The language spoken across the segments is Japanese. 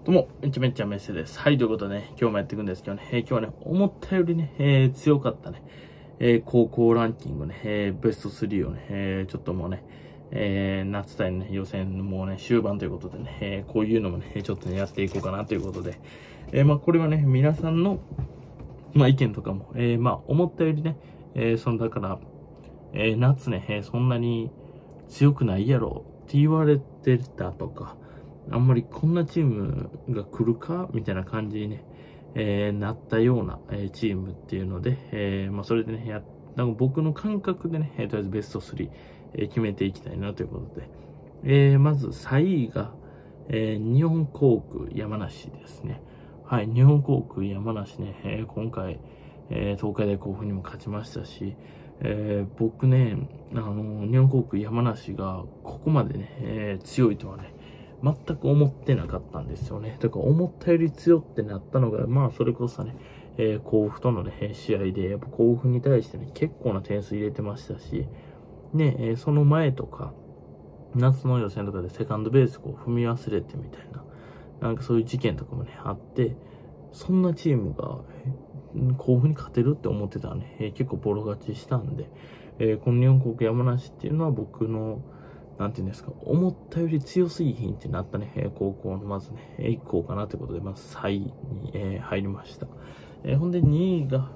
どうも、めっちゃメッセです。はい、ということでね、今日もやっていくんですけどね、今日はね、思ったよりね、強かったね、高校ランキングね、ベスト3をね、ちょっともうね、夏大の、ね、予選もうね、終盤ということでね、こういうのもね、ちょっとね、やっていこうかなということで、これはね、皆さんの、意見とかも、思ったよりね、だから、夏ね、そんなに強くないやろって言われてたとか、あんまりこんなチームが来るかみたいな感じにね、なったような、チームっていうので、それでね、なんか僕の感覚でね、とりあえずベスト3、決めていきたいなということで、まず3位が、日本航空山梨ですね。はい、日本航空山梨ね、今回、東海大甲府にも勝ちましたし、僕ね、日本航空山梨がここまでね、強いとはね、全く思ってなかったんですよね。だから思ったより強ってなったのが、それこそね、甲府とのね、試合で、やっぱ甲府に対してね、結構な点数入れてましたし、ね、その前とか、夏の予選とかでセカンドベースこう踏み忘れてみたいな、なんかそういう事件とかもね、あって、そんなチームが、甲府に勝てるって思ってたらね、結構ボロ勝ちしたんで、この日本航空山梨っていうのは僕の、なんていうんですか、思ったより強すぎひんってなったね、高校のまずね、1校かなということで、まず3位に、入りました。ほんで2位が、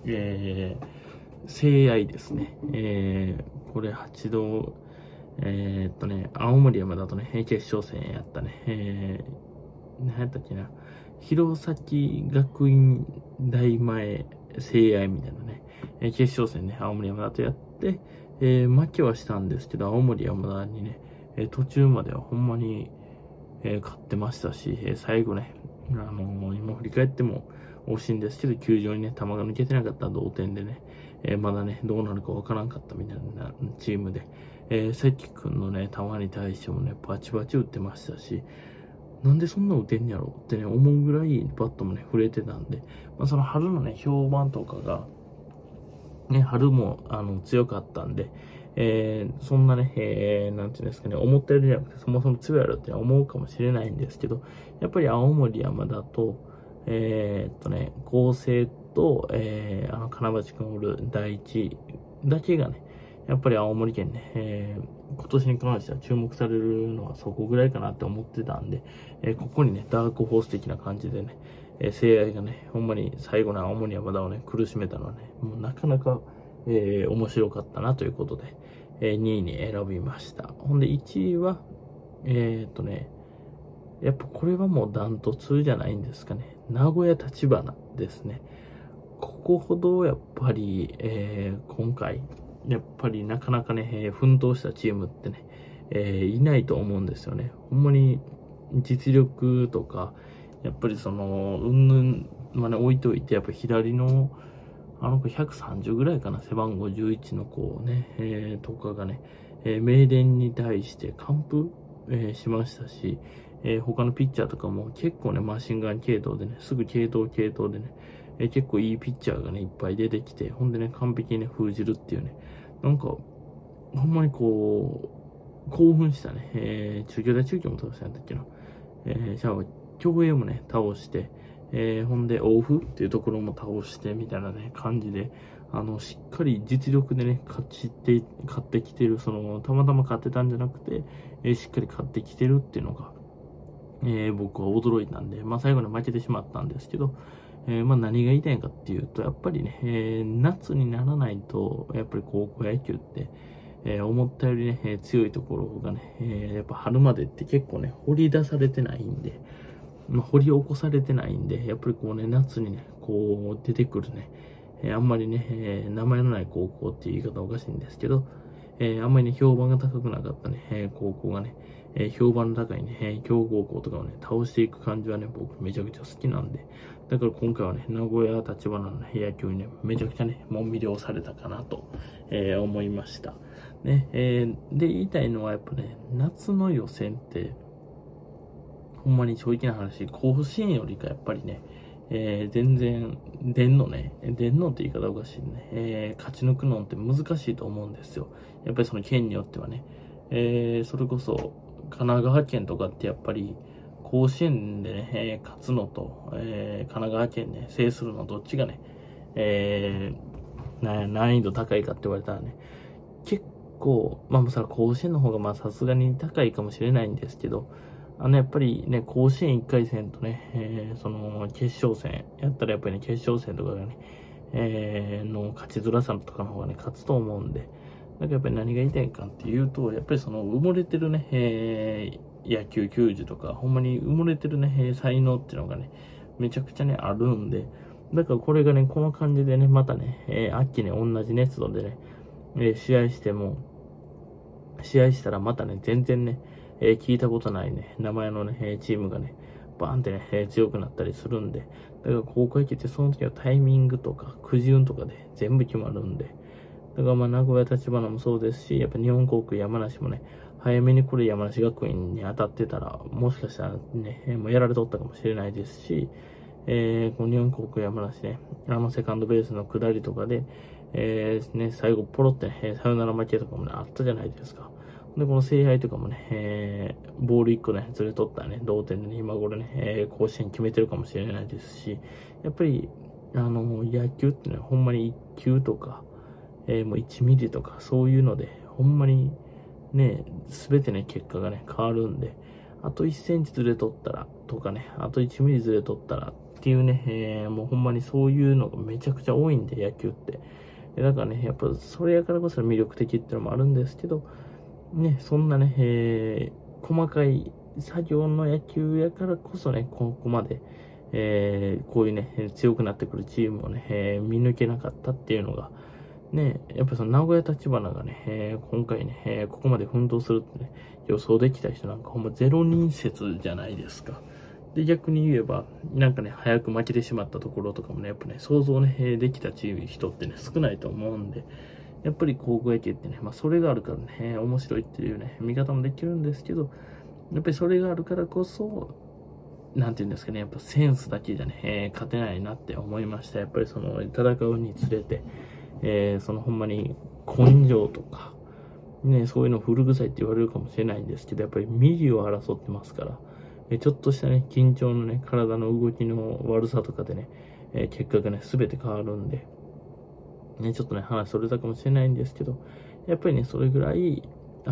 聖愛ですね。これ8度、青森山田とね、決勝戦やったね、何やったっけな、弘前学院大前聖愛みたいなね、決勝戦ね、青森山田とやって、負けはしたんですけど、青森山田にね、途中まではほんまに、勝ってましたし、最後ね、今振り返っても惜しいんですけど、球場にね、球が抜けてなかった同点でね、まだね、どうなるかわからんかったみたいなチームで、関君のね、球に対してもね、バチバチ打ってましたし、なんでそんな打てんやろってね、思うぐらいバットもね、触れてたんで、その春のね、評判とかが、ね、春も強かったんで、そんなね、なんていうんですかね、思ったよりじゃなくて、そもそも強いやろって思うかもしれないんですけど、やっぱり青森山田と、高星と、金町君おる第一だけがね、やっぱり青森県ね、今年に関しては注目されるのはそこぐらいかなって思ってたんで、ここにね、ダークホース的な感じでね、聖愛がね、ほんまに最後の青森山田をね、苦しめたのはね、もうなかなか、面白かったなということで、2位に選びました。ほんで1位は、やっぱこれはもうダントツじゃないんですかね。名古屋立花ですね。ここほどやっぱり、今回、やっぱりなかなかね、奮闘したチームってね、いないと思うんですよね。ほんまに実力とか、やっぱりその、置いといて、やっぱ左の、あの子130ぐらいかな、背番号11の子ね、とかがね、名電に対して完封、しましたし、他のピッチャーとかも結構ね、マシンガン系統でね、すぐ系統でね、結構いいピッチャーがね、いっぱい出てきて、ほんでね、完璧にね、封じるっていうね、なんか、ほんまにこう、興奮したね、中京大中京も倒したんだっけな、じゃあ、競泳もね、倒して、ほんで、大府っていうところも倒して、みたいなね、感じで、しっかり実力でね、勝ってきてる、たまたま勝ってたんじゃなくて、しっかり勝ってきてるっていうのが、僕は驚いたんで、最後に負けてしまったんですけど、何が言いたいかっていうと、やっぱりね、夏にならないと、やっぱり高校野球って、思ったよりね、強いところがね、やっぱ春までって結構ね、掘り出されてないんで、掘り起こされてないんで、やっぱりこうね、夏にね、こう出てくるね、あんまりね、名前のない高校っていう言い方はおかしいんですけど、あんまりね、評判が高くなかったね、高校がね、評判の高いね、強豪校とかをね、倒していく感じはね、僕めちゃくちゃ好きなんで、だから今回はね、名古屋立花の、ね、野球にね、めちゃくちゃね、もう魅了されたかなと、思いました。ね、で、言いたいのはやっぱね、夏の予選って、ほんまに正直な話、甲子園よりかやっぱりね、全然、出んのって言い方おかしいね、勝ち抜くのって難しいと思うんですよ。やっぱりその県によってはね、それこそ、神奈川県とかってやっぱり、 甲子園でね、勝つのと、神奈川県で制するのどっちがね、難易度高いかって言われたらね、結構、まあ、それは甲子園の方がまあさすがに高いかもしれないんですけど、やっぱりね、甲子園1回戦とね、その決勝戦やったらやっぱりね、決勝戦とかがね、の勝ちづらさとかの方がね、勝つと思うんで、だからやっぱり何が言いたいかっていうと、やっぱりその埋もれてるね、野球球児とか、ほんまに埋もれてるね、才能っていうのがね、めちゃくちゃね、あるんで、だからこれがね、この感じでね、またね、秋ね、同じ熱度でね、試合したらまたね、全然ね、聞いたことないね、名前のね、チームがね、バーンってね、強くなったりするんで、だから高校野球ってその時はタイミングとか、くじ運とかで全部決まるんで、だからまあ名古屋立花もそうですし、やっぱ日本航空山梨もね、早めにこれ山梨学院に当たってたら、もしかしたらね、もうやられとったかもしれないですし、この日本航空山梨ね、セカンドベースの下りとかで、最後ポロってね、サヨナラ負けとかもね、あったじゃないですか。で、この聖杯とかもね、ボール1個ね、ずれとったらね、同点でね、今頃ね、甲子園決めてるかもしれないですし、やっぱり、野球ってね、ほんまに1球とか、もう1ミリとか、そういうので、ほんまにね、すべてね、結果がね、変わるんで、あと1センチずれとったら、とかね、あと1ミリずれとったらっていうね、もうほんまにそういうのがめちゃくちゃ多いんで、野球って。だからね、やっぱそれやからこそ魅力的っていうのもあるんですけど、ね、そんなね、細かい作業の野球やからこそね、ここまで、こういうね、強くなってくるチームをね、見抜けなかったっていうのが、ね、やっぱその名古屋立花がね、今回ね、ここまで奮闘するってね、予想できた人なんかほんま0人説じゃないですか。で、逆に言えば、なんかね、早く負けてしまったところとかもね、やっぱね、想像ね、できた人ってね、少ないと思うんで、やっぱり高校野球ってね、まあそれがあるからね、面白いっていうね、見方もできるんですけど、やっぱりそれがあるからこそ、なんていうんですかね、やっぱセンスだけじゃね、勝てないなって思いました。やっぱりその、戦うにつれて、そのほんまに根性とか、ね、そういうの古臭いって言われるかもしれないんですけど、やっぱりミリを争ってますから、ちょっとしたね、緊張のね、体の動きの悪さとかでね、結果がね、すべて変わるんで、ね、ちょっとね、話それたかもしれないんですけど、やっぱりね、それぐらい、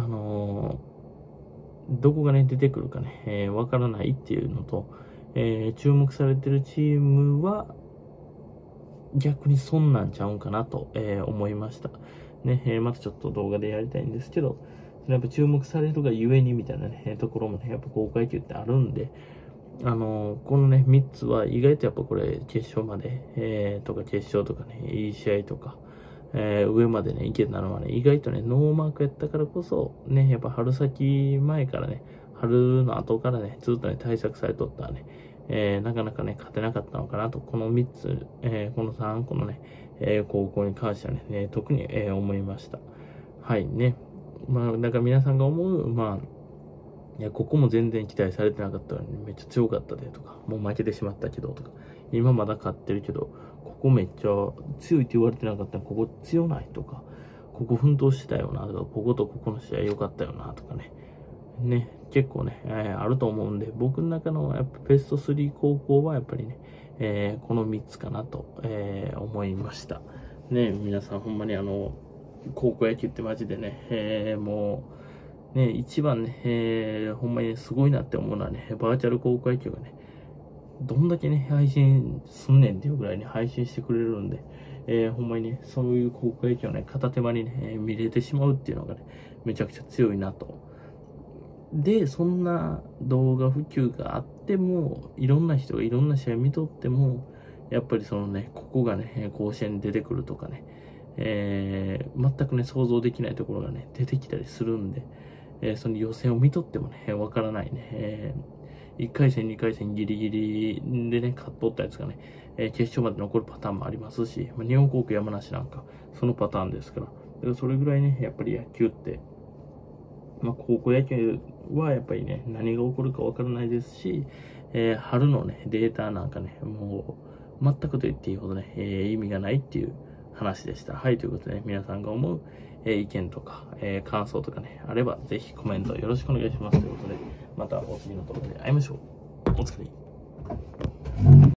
どこがね、出てくるかね、わからないっていうのと、注目されてるチームは、逆にそんなんちゃうんかなと、思いました。ね、またちょっと動画でやりたいんですけど、やっぱ注目されるがゆえにみたいなね、ところもね、やっぱ高校野球ってあるんで、このね、3つは意外とやっぱこれ、決勝まで、とか決勝とかね、いい試合とか、上までね、いけたのはね、意外とね、ノーマークやったからこそ、ね、やっぱ春先前からね、春の後からね、ずっとね、対策されとったらね、なかなかね、勝てなかったのかなと、この3つ、この3個のね、高校に関してはね、特に、思いました。はいね。まあ、だから皆さんが思う、まあ、いや、ここも全然期待されてなかったのに、めっちゃ強かったでとか、もう負けてしまったけどとか、今まだ勝ってるけど、ここめっちゃ強いって言われてなかったら、ここ強ないとか、ここ奮闘してたよなとか、こことここの試合良かったよなとかね。ね、結構ね、あると思うんで、僕の中のやっぱベスト3高校はやっぱりね、この3つかなと、思いました。ね、皆さんほんまに高校野球ってマジでね、もう、ね、一番ね、ほんまに、ね、すごいなって思うのはね、バーチャル高校野球がね、どんだけね、配信すんねんっていうぐらいに配信してくれるんで、ほんまにね、そういう高校野球をね、片手間にね、見れてしまうっていうのがね、めちゃくちゃ強いなと。で、そんな動画普及があっても、いろんな人がいろんな試合見とっても、やっぱりそのね、ここがね、甲子園に出てくるとかね、全くね、想像できないところがね、出てきたりするんで、その予選を見とってもね、わからないね、1回戦、2回戦ギリギリでね、勝っとったやつがね、決勝まで残るパターンもありますし、日本航空山梨なんか、そのパターンですから、だからそれぐらいね、やっぱり野球って、まあ、高校野球はやっぱりね、何が起こるかわからないですし、春のね、データなんかね、もう、全くと言っていいほどね、意味がないっていう話でした。はい、ということで、ね、皆さんが思う、意見とか、感想とかね、あれば、ぜひコメントよろしくお願いします。ということで、またお次の動画で会いましょう。 お疲れ。